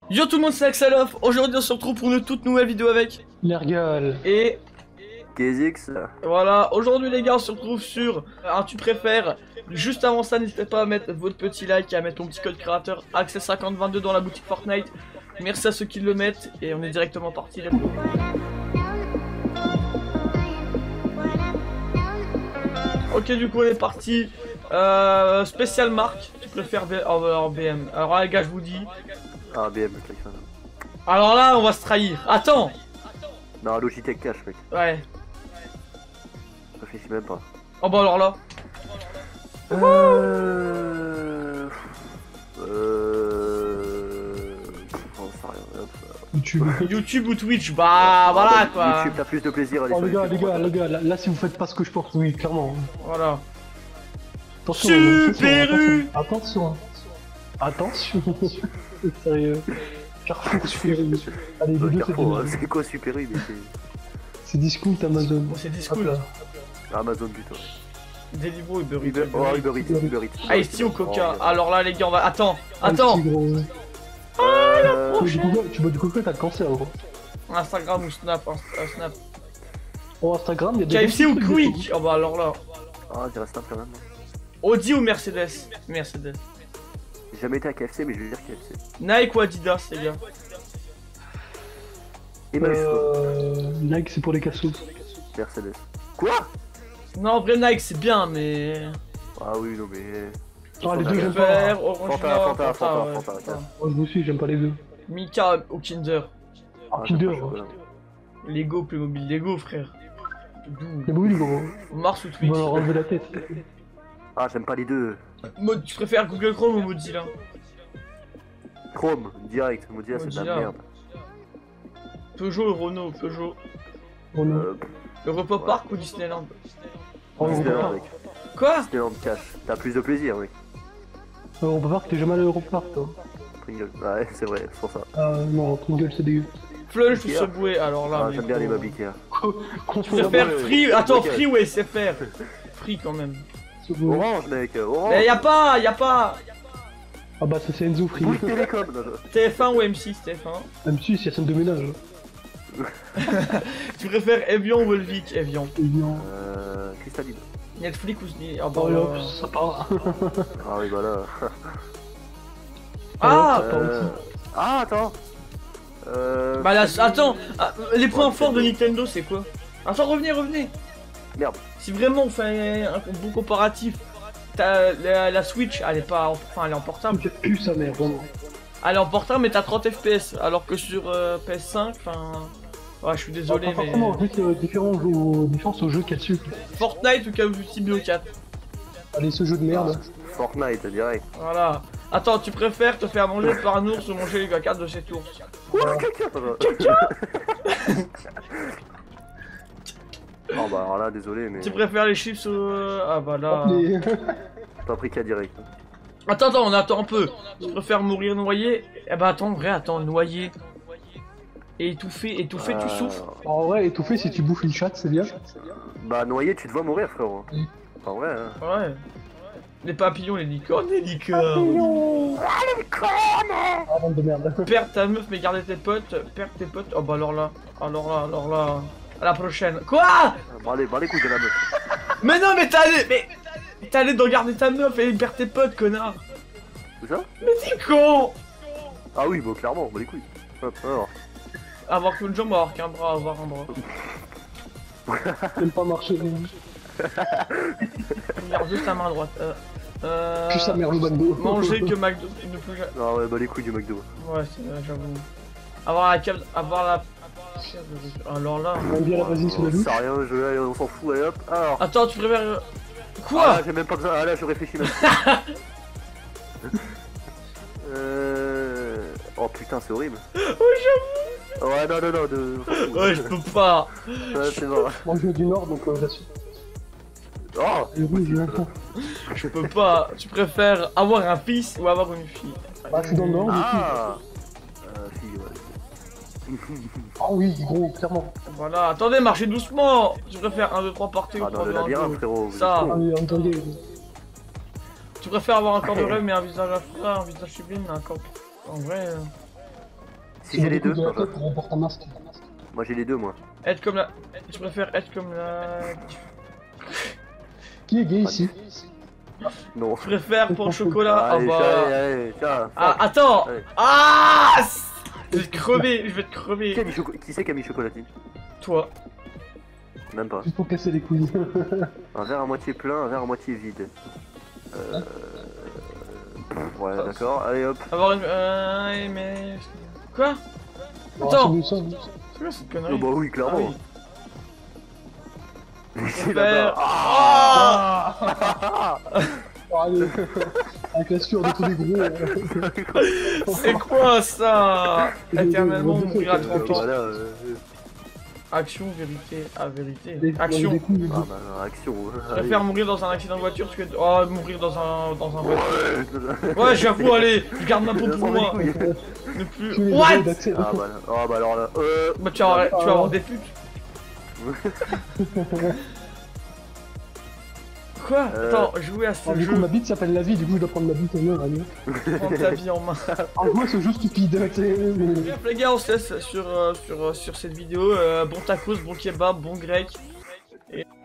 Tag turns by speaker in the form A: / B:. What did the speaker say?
A: Yo tout le monde, c'est Axalof. Aujourd'hui on se retrouve pour une toute nouvelle vidéo avec
B: Nergal.
A: Et
C: KZX.
A: voilà, aujourd'hui les gars on se retrouve sur un tu préfères. Juste avant ça, n'hésitez pas à mettre votre petit like et à mettre ton petit code créateur Access5022 dans la boutique Fortnite. Merci à ceux qui le mettent et on est directement parti. Ok, du coup on est parti. Spécial marque, tu préfères en BM. Alors là les gars je vous dis.
C: Ah, BM,
A: Alors là on va se trahir. Attends.
C: Non, Logitech Cash, mec.
A: Ouais.
C: Réfléchis même pas.
A: Oh bah alors là.
C: On sait rien. Hop.
B: YouTube.
A: YouTube ou Twitch, bah voilà quoi.
C: YouTube, t'as plus de plaisir à aller
B: Oh
C: sur
B: les gars,
C: YouTube.
B: les gars, là si vous faites pas ce que je porte, oui, clairement.
A: Voilà.
B: Attention,
A: Super U.
B: attention. Attention. Sérieux. Carrefour Super U. Allez, les deux
C: Carrefour,
B: c'est
C: c'est quoi Super U, mais
B: c'est discount Amazon.
A: Bon, c'est
B: Hop
A: discool.
B: là.
C: Amazon plutôt.
A: Deliveroo, Uber
C: Uber Eats.
A: Ice-T ou Coca. Alors là les gars on va... Attends.
B: Un
A: Attends.
B: petit gros. Tu bois du coca, t'as le cancer gros.
A: Instagram ou Snap. Snap.
B: Oh Instagram, il y a des
A: KFC ou
B: bons trucs,
A: Quick. Oh bah alors là.
C: Ah, j'ai resté quand même.
A: Audi ou Mercedes. Mercedes.
C: J'ai jamais été à KFC, mais je vais dire KFC.
A: Nike ou Adidas les gars.
C: Et mal
B: Nike c'est pour les cassos.
C: Mercedes. Quoi?
A: Non en vrai Nike c'est bien mais...
C: Ah oui, non, mais.
B: Ah les deux j'aime pas.
A: Vert, Orangina,
C: Fanta,
A: ouais,
C: Fanta.
A: Fanta.
B: Oh, je vous suis, j'aime pas les deux.
A: Mika ou Kinder.
B: Ah,
C: j'aime
B: Kinder.
C: pas le chocolat.
A: Lego, Playmobil, Lego frère. D'où
B: Mais oui gros.
A: Mars ou
B: On
A: Twitch.
B: va leur enlever la tête.
C: Ah, j'aime pas les deux.
A: Mode, tu préfères Google Chrome ou Mozilla?
C: Chrome, direct. Mozilla, c'est de la
A: Mozilla.
C: merde.
A: Peugeot ou Renault? Peugeot.
B: Oh non.
A: Europa Park ou Disneyland?
B: Oh,
C: Disneyland, mec.
A: Quoi?
C: Disneyland Cash. T'as plus de plaisir, mec.
B: On peut voir que t'es jamais allé à Europark toi.
C: Pringle. Ouais, c'est vrai, c'est pour ça.
B: Non, Pringle c'est dégueu.
A: Flunch ou
C: Ikea.
A: Subway? Alors là,
C: Ah,
A: mais
C: j'aime bien les
A: gros.
C: meubles Ikea.
A: Tu préfères
C: Ouais,
A: Free? Attends,
C: ok.
A: Free ou SFR? Free quand même.
C: Orange, mec, orange.
A: Mais y'a pas,
B: Ah bah ça c'est Enzo Free.
C: Bouygues Télécom. Non,
A: TF1 ou M6? TF1.
B: Même si il y a scène de ménage.
A: Tu préfères Evian ou Volvic? Evian.
B: Évidemment.
C: Cristalline.
A: Netflix ou Disney? Ah bah
B: Oh
A: là.
B: hop, ça part.
C: Ah oui, bah là.
A: Ah!
C: Ah, attends.
A: Bah là, attends, les points forts de Nintendo c'est quoi? Attends, revenez.
C: Merde.
A: Si vraiment on fait un bon comparatif, t'as la Switch, elle est pas, enfin elle est en portable.
B: J'ai pu sa mère, vraiment.
A: Elle est en portable mais t'as 30 FPS, alors que sur PS5, enfin, ouais je suis désolé
B: Pas
A: mais...
B: forcément, juste différence au jeu qu'il y a dessus.
A: Fortnite ou Call of Duty BO4?
B: Allez, ce jeu de merde.
C: Fortnite, direct.
A: Voilà. Attends, tu préfères te faire manger par un ours ou manger les caca de cet ours?
C: Ouah, quelqu'un. Oh bah alors là, désolé, mais.
A: Tu préfères les chips ou... Ah bah là...
B: Les-
C: Paprika direct.
A: Attends, on attend un peu. Tu préfères mourir noyé? Eh bah attends, en vrai, noyé. Et étouffé, tu souffres?
B: En vrai, étouffé si tu bouffes une chatte, c'est bien.
C: Bah, noyé, tu te vois mourir, frérot.
B: Mm.
C: En vrai, hein.
A: Ouais. Les papillons, les licornes, les licornes.
B: Ah, bande de merde.
A: Perdre ta meuf mais garder tes potes, perdre tes potes. Oh bah alors là. À la prochaine. Quoi?
C: Bah, les couilles de la meuf.
A: Mais non, mais t'es allé dans garder ta meuf et perdre tes potes, connard.
C: Où ça?
A: Mais t'es con.
C: Ah oui, bah, clairement, bah, les couilles. Hop, alors.
A: Avoir qu'une jambe, avoir qu'un bras, avoir un bras.
B: J'aime pas marcher.
A: Regarde juste ta main droite.
B: Plus sa mère le bando.
A: Manger que McDo. Ne plus jamais.
C: Ah ouais, bah, les couilles du McDo.
A: Ouais, j'avoue. Avoir la cave. Avoir la. Alors là.
B: On bien la vas-y sous la douche.
C: C'est rien, allez, on s'en fout, allez hop. Alors.
A: Attends, tu préfères.
C: Ah,
A: Quoi?
C: là, j'ai même pas besoin. Ah là, je réfléchis même. Oh putain, c'est horrible.
A: Oh, j'avoue.
C: Ouais, non,
A: Ouais, je peux pas.
C: Ouais, c'est bon.
B: Moi je viens du nord donc j'assume.
C: Oh
B: Et oui, j'ai l'impression.
A: Je peux pas. Tu préfères avoir un fils ou avoir une fille?
B: Bah, je suis dans le nord, du coup.
C: Ah fille, ouais.
B: Ah oui, gros, clairement.
A: Voilà, attendez, marchez doucement. Je préfère 1, 2, 3 parties ou
C: Ah, dans
A: 3,
C: le
A: 2, 1,
C: labyrinthe,
A: 2.
C: frérot. vous
A: Ça.
C: êtes
B: Ah
C: con.
B: oui, entendez.
A: Tu préfères avoir un corps de rêve mais un visage affreux, un visage sublime mais un corps... En vrai...
C: Si j'ai les deux,
B: de la
C: enfin,
B: tête, on porte un masque.
C: moi j'ai les deux, moi.
A: Être comme la... Je préfère être comme la...
B: Qui est gay ici?
C: Non.
A: Je préfère pour le chocolat. Ah
C: Allez,
A: bah...
C: allez, tiens.
A: Ah, attends.
C: Allez.
A: Ah, je vais te crever, je vais te crever.
C: Qui c'est qui a mis chocolatine?
A: Toi.
C: Même pas.
B: Juste pour casser les couilles.
C: Un verre à moitié plein, un verre à moitié vide. Ouais, d'accord. Allez hop.
A: Avoir une... mais... Quoi?
B: Oh,
A: Attends.
B: c'est nous, ça.
A: C'est quoi cette
C: Oh
A: connerie?
C: bah oui,
A: Ah
C: clairement.
A: oui.
C: C'est
A: Faire-
C: là-bas.
A: Ah
B: Oh, allez. Avec la sueur de tous les gros.
A: C'est quoi ça? Éternellement mourir à 30 ans.
C: Voilà.
A: Action, vérité, vérité.
B: Des-
A: Action.
B: des couilles,
C: Ah bah, action.
A: Je préfère mourir dans un accident de voiture que... Oh, mourir dans un voiture. Ouais, j'avoue, allez, je garde ma peau pour moi. Ne plus...
B: Tous les
A: What?
B: gros d'accès.
C: Ah bah, oh bah alors là.
A: Bah tu vas avoir des putes. Quoi? Attends, jouer à ce
B: Du coup,
A: jeu,
B: ma bite s'appelle la vie, du coup, je dois prendre ma bite en main, allez.
A: prendre ta vie en main.
B: En gros, c'est un jeu stupide, tu sais.
A: Bref les gars, on se laisse sur cette vidéo. Bon tacos, bon kebab, bon grec. Et